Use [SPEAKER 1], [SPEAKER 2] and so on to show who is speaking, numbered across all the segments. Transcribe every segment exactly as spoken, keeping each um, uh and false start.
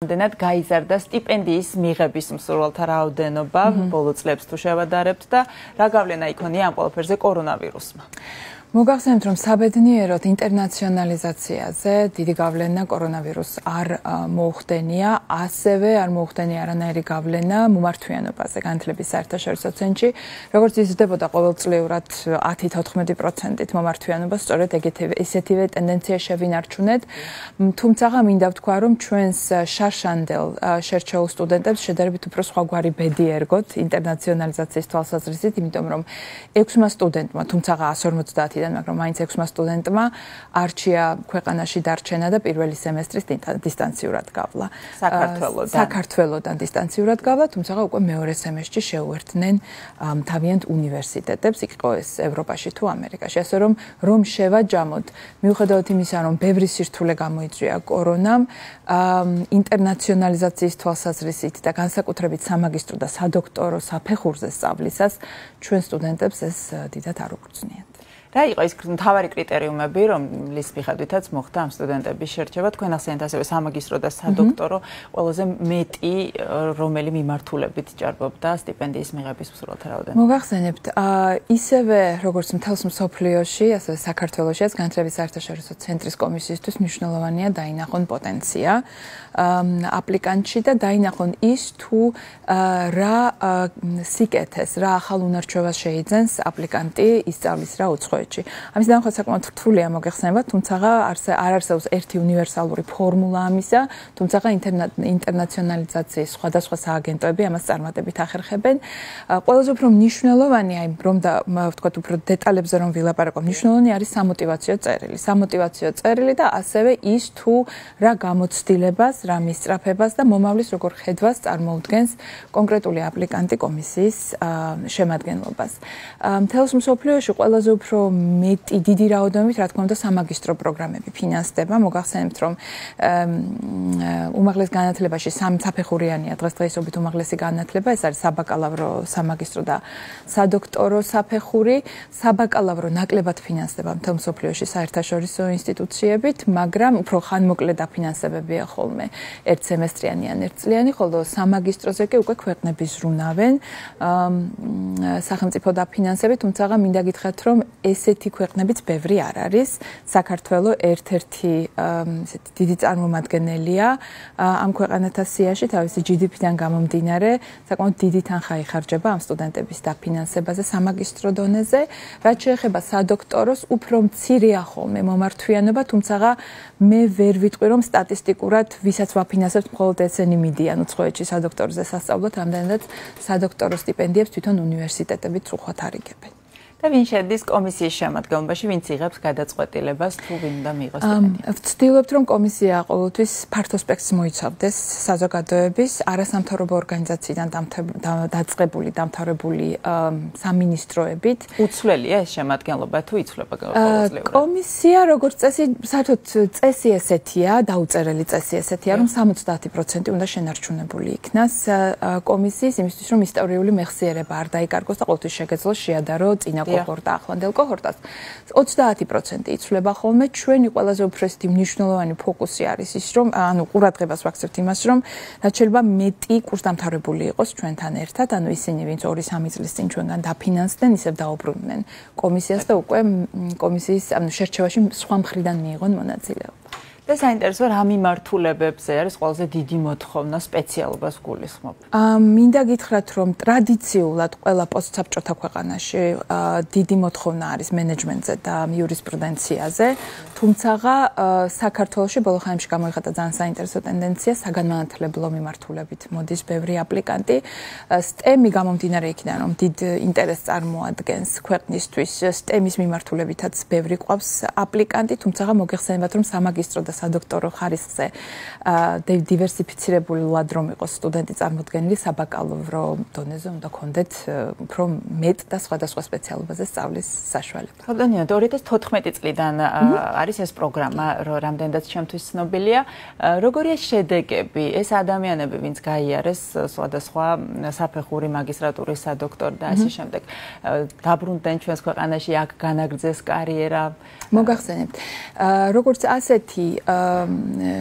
[SPEAKER 1] Დენად გაიზარდა სტიპენდიის მიღების მსურველთა რაოდენობა ბოლო წლებს თუ შევადარებთ და რა გავლენა იქონია ამ ყველაფერზე კორონავირუსმა?
[SPEAKER 2] მოგახსენებთ, რომ საბედნიეროდ ინტერნაციონალიზაციაზე დიდი გავლენა კორონავირუსს არ მოუხდენია, ასევე არ მოუხდენია არანაირი გავლენა მომართვიანობაზე განათლების საერთაშორისო ცენტრში, როგორც იზრდებოდა ყოველწლიურად ათი თოთხმეტი პროცენტით მომართვიანობა, სწორედ ესეთივე ტენდენცია შევინარჩუნეთ, თუმცა მინდა ვთქვა, რომ ჩვენს შარშანდელ შერჩეულ სტუდენტებს შედარებით უფრო სხვაგვარი ბედი ერგოთ ინტერნაციონალიზაციის თვალსაზრისით, იმიტომ რომ ექვსმა სტუდენტმა, თუმცა ათას ორმოცდაათი მაგრამ მაინც ექვსმა სტუდენტმა არჩია ქვეყანაში დარჩენა და პირველი სემესტრის დისტანციურად გავლა.
[SPEAKER 1] საქართველოდან.
[SPEAKER 2] საქართველოდან დისტანციურად გავლა, თუმცა უკვე მეორე სემესტრში შეუერთდნენ თავიანთ უნივერსიტეტებს, იქ იყო ეს ევროპაში თუ ამერიკაში. ასე რომ რომ შევაჯამოთ, მიუხედავად იმისა, რომ ბევრი სირთულე გამოიწვია კორონამ, ინტერნაციონალიზაციის თვალსაზრისით და განსაკუთრებით სამაგისტრო და სადოქტორო საფეხურზე სწავლისას ჩვენ სტუდენტებს ეს დიდად არ უგრძნიათ.
[SPEAKER 1] რა იყო ის მთავარი კრიტერიუმები, რომლის მიხედვითაც მოხდა ამ სტუდენტების შერჩევა? თქვენ ახსენეთ ასევე სამაგისტრო და სადოქტორო, ყველაზე მეტი რომელი მიმართულებით ჭარბობდა სტიპენდიის მიღების მსურველთა რაოდენობა?
[SPEAKER 2] მოგახსენებთ, ისევე როგორც მთელს მსოფლიოში, ასევე საქართველოშიც განათლების საერთაშორისო ცენტრის კომისიისთვის მნიშვნელოვანია დაინახონ პოტენცია აპლიკანტში და დაინახონ ის თუ რა სიკეთეს, რა ახალ უნარჩვევას შეიძენს აპლიკანტი ისწავლის რა უცხოეთში. ამის დამხმარებლად საკმაოდ რთულია მოგეხსენება, თუმცა არ არსებობს ერთი უნივერსალური ფორმულა ამისა, თუმცა ინტერნაციონალიზაციის სხვადასხვა სააგენტოები ამას წარმატებით ახერხებენ. ყველაზე უფრო მნიშვნელოვანია, რომ და ვთქვათ უფრო დეტალებზე რომ ვილაპარაკო, მნიშვნელოვანი არის სამოტივაციო წერილი. სამოტივაციო წერილი და ასევე ის თუ რა გამოცდილებას, რა მისწრაფებას და მომავლის როგორ ხედვას წარმოუდგენს კონკრეტული აპლიკანტი კომისიის შემადგენლობას. მთელს მსოფლიოში ყველაზე უფრო მეტი დიდი რაოდენობით, რა თქმა უნდა, სამაგისტრო პროგრამები ფინანსდება. მოგახსენებთ, რომ უმაღლეს განათლებაში სამი საფეხურიანია დღესდღეობით უმაღლესი განათლება, ეს არის საბაკალავრო, სამაგისტრო და სადოქტორო საფეხური. საბაკალავრო ნაკლებად ფინანსდება მთელ მსოფლიოში საერთაშორისო ინსტიტუციებით, მაგრამ უფრო ხანმოკლე დაფინანსებებია ხოლმე ერთ სემესტრიანი ან ერთწლიანი, ხოლო სამაგისტროზე კი უკვე ქვეყნები ზრუნავენ სახელმწიფო დაფინანსებით, თუმცა მინდა გითხრათ, რომ ესეთი ქვეყნებიც ბევრი არ არის. საქართველო ერთ-ერთი ესეთი დიდი წარმომადგენელია ამ ქვეყანათა სიაში, თავისი ჯი დი პი-დან გამომდინარე, საკმაოდ დიდი თანხა იხარჯება ამ სტუდენტების დაფინანსებაზე სამაგისტრო დონეზე. რაც შეეხება სადოქტოროს, უფრო მცირეა ხოლმე მომართვიანობა, თუმცა მე ვერ ვიტყვი, რომ სტატისტიკურად ვისაც ვაფინანსებთ, მხოლოდ ესენი მიდიან უცხოეთში სადოქტორზე სასწავლოდ, რამდენადაც სადოქტორო სტიპენდიებს თვითონ უნივერსიტეტები წუხოთ არიგებენ.
[SPEAKER 1] და ვინ შედის კომისიის შემადგენლობაში, ვინც იღებს გადაწყვეტილებას თუ ვინ უნდა მიიღოს სტიპენდია?
[SPEAKER 2] ვცდილობთ, რომ კომისია ყოველთვის ფართო სპექტრს მოიცავდეს საზოგადოების, არასამთავრობო ორგანიზაციიდან დაწყებული, დამთავრებული სამინისტროებით.
[SPEAKER 1] უცვლელია ეს შემადგენლობა თუ იცვლება ყოველწლიურად?
[SPEAKER 2] კომისია, როგორც წესი, საერთოდ წესი ესეთია, დაუწერელი წესი ესეთია, რომ სამოცდაათი პროცენტი უნდა შენარჩუნებული იქნას კომისიის, იმისთვის, რომ ისტორიული მეხსიერება არ დაიკარგოს და ყოველთვის შეგეძლოს შეადარო წინა კოჰორტა ახლანდელ კოჰორტას. ოცდაათი პროცენტი იცვლება ხოლმე. ჩვენი ყველაზე უფრო ესეთი მნიშვნელოვანი ფოკუსი არის ის, რომ ანუ ყურადღებას ვაქცევთ იმას, რომ რაც შეიძლება მეტი კურსდამთავრებული იყოს ჩვენთან ერთად, ანუ ისინი, ვინც ორი სამი წლის წინ ჩვენგან დაფინანსდნენ, ისევ დაუბრუნდნენ კომისიას და უკვე კომისიის ანუ შერჩევაში სხვა მხრიდან მიიღონ მონაწილეობა.
[SPEAKER 1] და საინტერესო რა მიმართულებებზე არის ყველაზე დიდი მოთხოვნა სპეციალობას გულისხმობ?
[SPEAKER 2] მინდა გითხრათ, რომ ტრადიციულად ყველა პოსტსაბჭოთა ქვეყანაში დიდი მოთხოვნა არის მენეჯმენტზე და იურისპრუდენციაზე, თუმცა საქართველოში ბოლო ხანებში გამოიხატა ძალიან საინტერესო ტენდენცია საგანმანათლებლო მიმართულებით მოდის ბევრი აპლიკანტი. სტემი გამომდინარე იქიდან, რომ დიდ ინტერესს წარმოადგენს ქვეყნისთვის, სტემის მიმართულებითაც ბევრი ყავს აპლიკანტი, თუმცა მოგეხსენებათ, რომ სამაგისტრო და სადოქტორო ხარისხზე დივერსიფიცირებულად რომ იყოს სტუდენტი წარმოდგენილი, საბაკალავრო დონეზე უნდა ქონდეთ უფრო მეტ და სხვადასხვა სპეციალობაზე სწავლის საშუალება.
[SPEAKER 1] ხოდანია ორი ათას თოთხმეტი წლიდან არის ეს პროგრამა, რამდენადაც ჩემთვის ცნობილია. როგორია შედეგები? ეს ადამიანები, ვინც გაიარეს სხვადასხვა საფეხური, მაგისტრატურის, სადოქტორო და ასე შემდეგ, დაბრუნდნენ ჩვენს ქვეყანაში, აქ განაგრძეს კარიერა?
[SPEAKER 2] მოგახსენებთ, როგორც ასეთი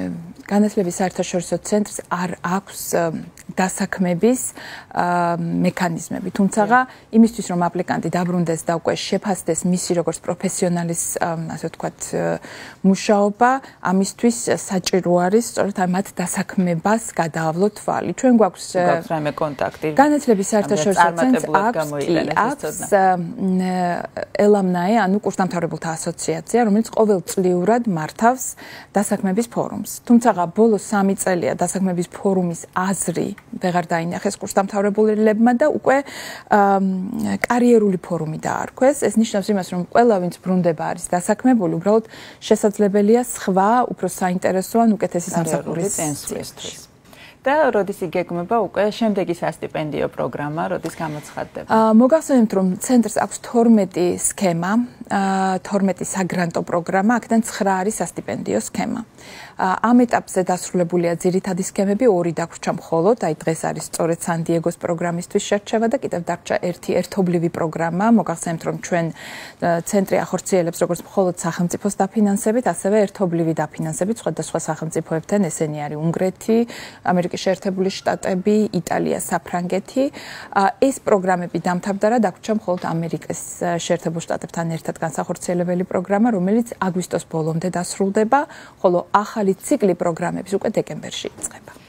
[SPEAKER 2] განათლების საერთაშორისო ცენტრს არ აქვს დასაქმების მექანიზმები. თუმცა იმისთვის რომ აპლიკანტი დაბრუნდეს და უკვე შეფასდეს მისი როგორც პროფესიონალის, ასე ვთქვათ, მუშაობა, ამისთვის საჭირო არის სწორედ მათ დასაქმებას გადაავლოთ თვალი. ჩვენ გვაქვს
[SPEAKER 1] რაიმე კონტაქტი.
[SPEAKER 2] განათლების საერთაშორისო ცენტრს აქვს ელამნაი, ანუ კურსდამთავრებულთა ასოციაცია, რომელიც ყოველწლიურად მართავს დასაქმების ფორუმს. თუმცა ბოლო სამი წელია დასაქმების ფორუმის აზრი ვეღარ დაინახეს კურსდამთავრებულებმა და უკვე კარიერული ფორუმი დაარქვეს. ეს ნიშნავს იმას, რომ ყველა ვინც ბრუნდება არის დასაქმებული, უბრალოდ შესაძლებელია სხვა, უფრო საინტერესო ან უკეთესი სამსახურის წინსვისთვის.
[SPEAKER 1] და როდის იგეგმება უკვე შემდეგი სასტიპენდიო პროგრამა, როდის გამოცხადდება?
[SPEAKER 2] მოგახსენებთ, რომ ცენტრს აქვს თორმეტი სქემა, თორმეტი საგრანტო პროგრამა, აქედან ცხრა არის სასტიპენდიო სქემა. ამ ეტაპზე დასრულებულია ძირითადი სქემები, ორი დაგვრჩა მხოლოდ, აი დღეს არის სწორედ სან-დიეგოს პროგრამისთვის შერჩევა და კიდევ დარჩა ერთი ერთობლივი პროგრამა. მოგახსენებთ, რომ ჩვენ ცენტრი ახორციელებს როგორც მხოლოდ სახელმწიფოს დაფინანსებით, ასევე ერთობლივი დაფინანსებით სხვადასხვა სახელმწიფოებთან, ესენი არის უნგრეთი, ამერიკის შეერთებული შტატები, იტალია, საფრანგეთი. ეს პროგრამები დამთავრდა, დაგვრჩა მხოლოდ ამერიკის შეერთებულ შტატებთან ერთად განსახორციელებელი პროგრამა, რომელიც აგვისტოს ბოლომდე დასრულდება, ხოლო ახალი ციკლი პროგრამების უკვე დეკემბერში იწყება.